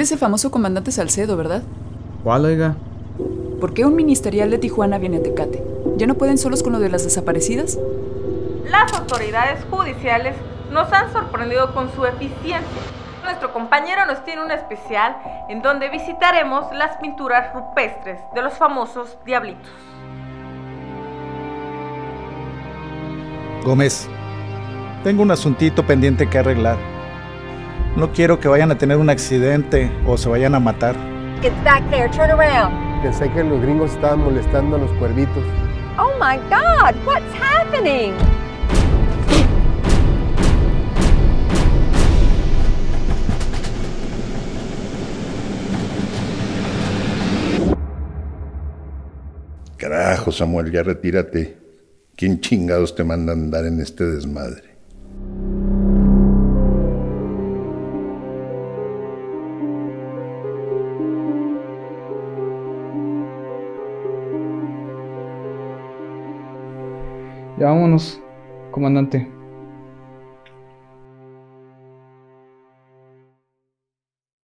ese famoso comandante Salcedo, ¿verdad? ¿Cuál, oiga? ¿Por qué un ministerial de Tijuana viene a Tecate? ¿Ya no pueden solos con lo de las desaparecidas? Las autoridades judiciales nos han sorprendido con su eficiencia. Nuestro compañero nos tiene un especial en donde visitaremos las pinturas rupestres de los famosos diablitos. Gómez, tengo un asuntito pendiente que arreglar. No quiero que vayan a tener un accidente o se vayan a matar. Get back there, turn around. Pensé que los gringos estaban molestando a los cuervitos. Oh my God, what's happening? Carajo, Samuel, ya retírate. ¿Quién chingados te manda a andar en este desmadre? Ya vámonos, comandante.